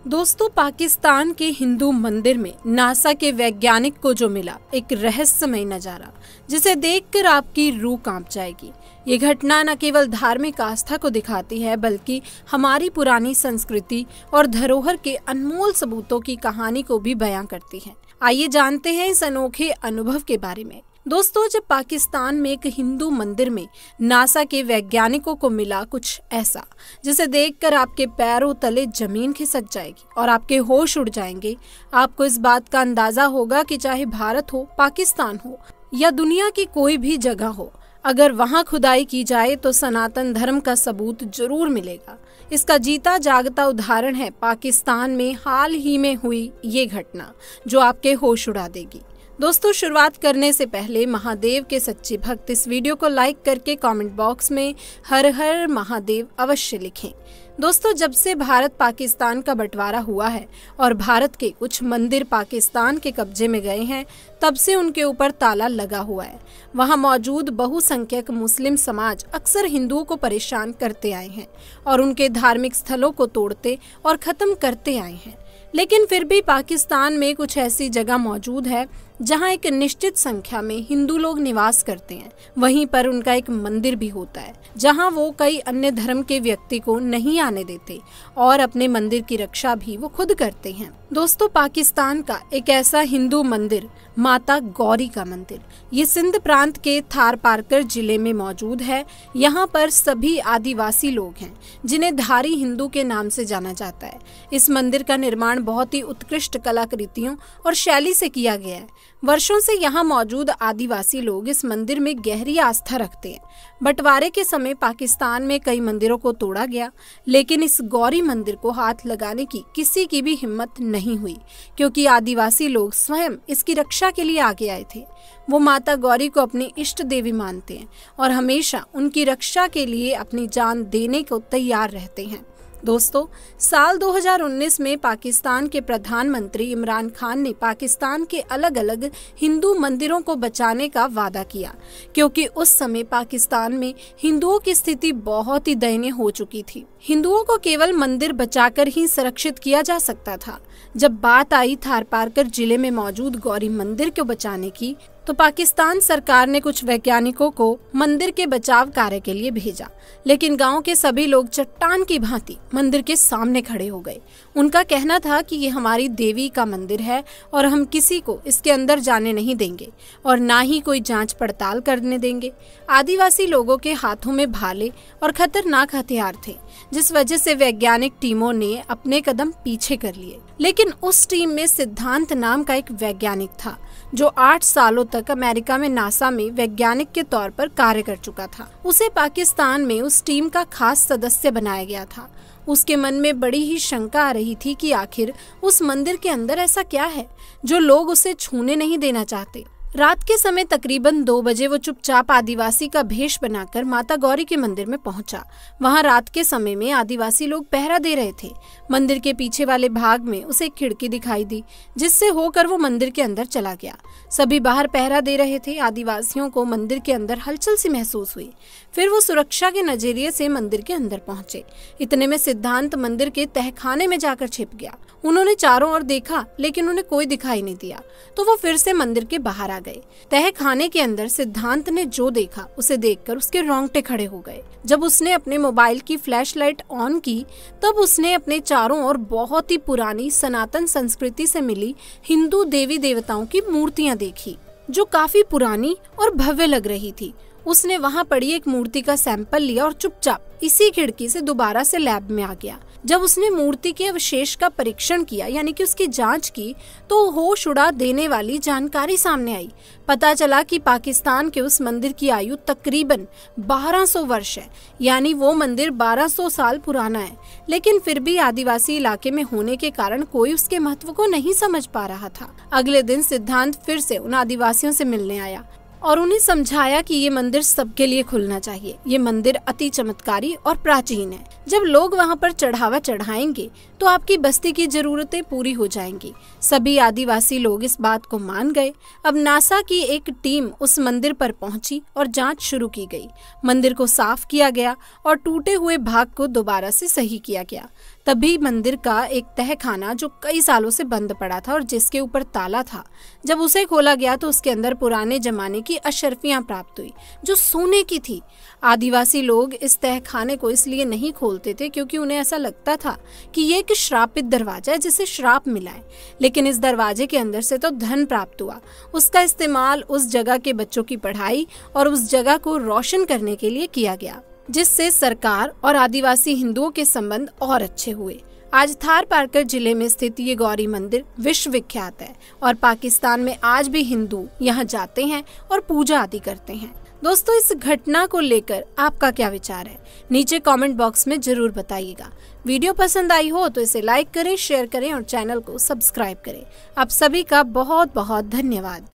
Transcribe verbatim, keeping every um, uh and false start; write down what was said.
दोस्तों, पाकिस्तान के हिंदू मंदिर में नासा के वैज्ञानिक को जो मिला एक रहस्यमय नजारा, जिसे देखकर आपकी रूह कांप जाएगी। ये घटना न केवल धार्मिक आस्था को दिखाती है, बल्कि हमारी पुरानी संस्कृति और धरोहर के अनमोल सबूतों की कहानी को भी बयां करती है। आइए जानते हैं इस अनोखे अनुभव के बारे में। दोस्तों, जब पाकिस्तान में एक हिंदू मंदिर में नासा के वैज्ञानिकों को मिला कुछ ऐसा, जिसे देखकर आपके पैरों तले जमीन खिसक जाएगी और आपके होश उड़ जाएंगे। आपको इस बात का अंदाजा होगा कि चाहे भारत हो, पाकिस्तान हो या दुनिया की कोई भी जगह हो, अगर वहां खुदाई की जाए तो सनातन धर्म का सबूत जरूर मिलेगा। इसका जीता जागता उदाहरण है पाकिस्तान में हाल ही में हुई ये घटना, जो आपके होश उड़ा देगी। दोस्तों, शुरुआत करने से पहले महादेव के सच्चे भक्त इस वीडियो को लाइक करके कमेंट बॉक्स में हर हर महादेव अवश्य लिखें। दोस्तों, जब से भारत पाकिस्तान का बंटवारा हुआ है और भारत के कुछ मंदिर पाकिस्तान के कब्जे में गए हैं, तब से उनके ऊपर ताला लगा हुआ है। वहां मौजूद बहुसंख्यक मुस्लिम समाज अक्सर हिंदुओं को परेशान करते आए हैं और उनके धार्मिक स्थलों को तोड़ते और खत्म करते आए हैं। लेकिन फिर भी पाकिस्तान में कुछ ऐसी जगह मौजूद है जहां एक निश्चित संख्या में हिंदू लोग निवास करते हैं। वहीं पर उनका एक मंदिर भी होता है जहां वो कई अन्य धर्म के व्यक्ति को नहीं आने देते और अपने मंदिर की रक्षा भी वो खुद करते हैं। दोस्तों, पाकिस्तान का एक ऐसा हिंदू मंदिर माता गौरी का मंदिर, ये सिंध प्रांत के थार पारकर जिले में मौजूद है। यहाँ पर सभी आदिवासी लोग हैं जिन्हें धारी हिंदू के नाम से जाना जाता है। इस मंदिर का निर्माण बहुत ही उत्कृष्ट कलाकृतियों और शैली से किया गया है। वर्षों से यहाँ मौजूद आदिवासी लोग इस मंदिर में गहरी आस्था रखते हैं। बंटवारे के समय पाकिस्तान में कई मंदिरों को तोड़ा गया, लेकिन इस गौरी मंदिर को हाथ लगाने की किसी की भी हिम्मत नहीं हुई, क्योंकि आदिवासी लोग स्वयं इसकी रक्षा के लिए आगे आए थे। वो माता गौरी को अपनी इष्ट देवी मानते हैं और हमेशा उनकी रक्षा के लिए अपनी जान देने को तैयार रहते हैं। दोस्तों, साल दो हज़ार उन्नीस में पाकिस्तान के प्रधानमंत्री इमरान खान ने पाकिस्तान के अलग अलग हिंदू मंदिरों को बचाने का वादा किया, क्योंकि उस समय पाकिस्तान में हिंदुओं की स्थिति बहुत ही दयनीय हो चुकी थी। हिंदुओं को केवल मंदिर बचाकर ही सुरक्षित किया जा सकता था। जब बात आई थार पारकर जिले में मौजूद गौरी मंदिर को बचाने की, तो पाकिस्तान सरकार ने कुछ वैज्ञानिकों को मंदिर के बचाव कार्य के लिए भेजा, लेकिन गांव के सभी लोग चट्टान की भांति मंदिर के सामने खड़े हो गए। उनका कहना था कि ये हमारी देवी का मंदिर है और हम किसी को इसके अंदर जाने नहीं देंगे और ना ही कोई जांच पड़ताल करने देंगे। आदिवासी लोगों के हाथों में भाले और खतरनाक हथियार थे, जिस वजह से वैज्ञानिक टीमों ने अपने कदम पीछे कर लिए। लेकिन उस टीम में सिद्धांत नाम का एक वैज्ञानिक था, जो आठ सालों तक अमेरिका में नासा में वैज्ञानिक के तौर पर कार्य कर चुका था। उसे पाकिस्तान में उस टीम का खास सदस्य बनाया गया था। उसके मन में बड़ी ही शंका आ रही थी कि आखिर उस मंदिर के अंदर ऐसा क्या है जो लोग उसे छूने नहीं देना चाहते। रात के समय तकरीबन दो बजे वो चुपचाप आदिवासी का भेष बनाकर माता गौरी के मंदिर में पहुंचा। वहां रात के समय में आदिवासी लोग पहरा दे रहे थे। मंदिर के पीछे वाले भाग में उसे एक खिड़की दिखाई दी, जिससे होकर वो मंदिर के अंदर चला गया। सभी बाहर पहरा दे रहे थे। आदिवासियों को मंदिर के अंदर हलचल सी महसूस हुई। फिर वो सुरक्षा के नजरिए से मंदिर के अंदर पहुंचे। इतने में सिद्धांत मंदिर के तहखाने में जाकर छिप गया। उन्होंने चारों ओर देखा, लेकिन उन्हें कोई दिखाई नहीं दिया, तो वो फिर से मंदिर के बाहर आ गए। तहखाने के अंदर सिद्धांत ने जो देखा, उसे देखकर उसके रोंगटे खड़े हो गए। जब उसने अपने मोबाइल की फ्लैशलाइट ऑन की, तब उसने अपने चारों ओर बहुत ही पुरानी सनातन संस्कृति से मिली हिंदू देवी देवताओं की मूर्तियां देखी, जो काफी पुरानी और भव्य लग रही थी। उसने वहां पड़ी एक मूर्ति का सैंपल लिया और चुपचाप इसी खिड़की से दोबारा से लैब में आ गया। जब उसने मूर्ति के अवशेष का परीक्षण किया, यानी कि उसकी जांच की, तो होश उड़ा देने वाली जानकारी सामने आई। पता चला कि पाकिस्तान के उस मंदिर की आयु तकरीबन बारह सौ वर्ष है, यानी वो मंदिर बारह सौ साल पुराना है। लेकिन फिर भी आदिवासी इलाके में होने के कारण कोई उसके महत्व को नहीं समझ पा रहा था। अगले दिन सिद्धांत फिर से उन आदिवासियों से मिलने आया और उन्हें समझाया कि ये मंदिर सबके लिए खुलना चाहिए। ये मंदिर अति चमत्कारी और प्राचीन है। जब लोग वहाँ पर चढ़ावा चढ़ाएंगे तो आपकी बस्ती की जरूरतें पूरी हो जाएंगी। सभी आदिवासी लोग इस बात को मान गए। अब नासा की एक टीम उस मंदिर पर पहुंची और जांच शुरू की गई। मंदिर को साफ किया गया और टूटे हुए भाग को दोबारा से सही किया गया। तभी मंदिर का एक तहखाना जो कई सालों से बंद पड़ा था और जिसके ऊपर ताला था, जब उसे खोला गया तो उसके अंदर पुराने जमाने की अशर्फियां प्राप्त हुई जो सोने की थी। आदिवासी लोग इस तहखाने को इसलिए नहीं खोलते थे क्योंकि उन्हें ऐसा लगता था कि ये एक श्रापित दरवाजा है जिसे श्राप मिला है, लेकिन इस दरवाजे के अंदर से तो धन प्राप्त हुआ। उसका इस्तेमाल उस जगह के बच्चों की पढ़ाई और उस जगह को रोशन करने के लिए किया गया, जिससे सरकार और आदिवासी हिंदुओं के संबंध और अच्छे हुए। आज थार पारकर जिले में स्थित ये गौरी मंदिर विश्व विख्यात है और पाकिस्तान में आज भी हिंदू यहाँ जाते हैं और पूजा आदि करते हैं। दोस्तों, इस घटना को लेकर आपका क्या विचार है, नीचे कमेंट बॉक्स में जरूर बताइएगा। वीडियो पसंद आई हो तो इसे लाइक करें, शेयर करें और चैनल को सब्सक्राइब करें। आप सभी का बहुत बहुत धन्यवाद।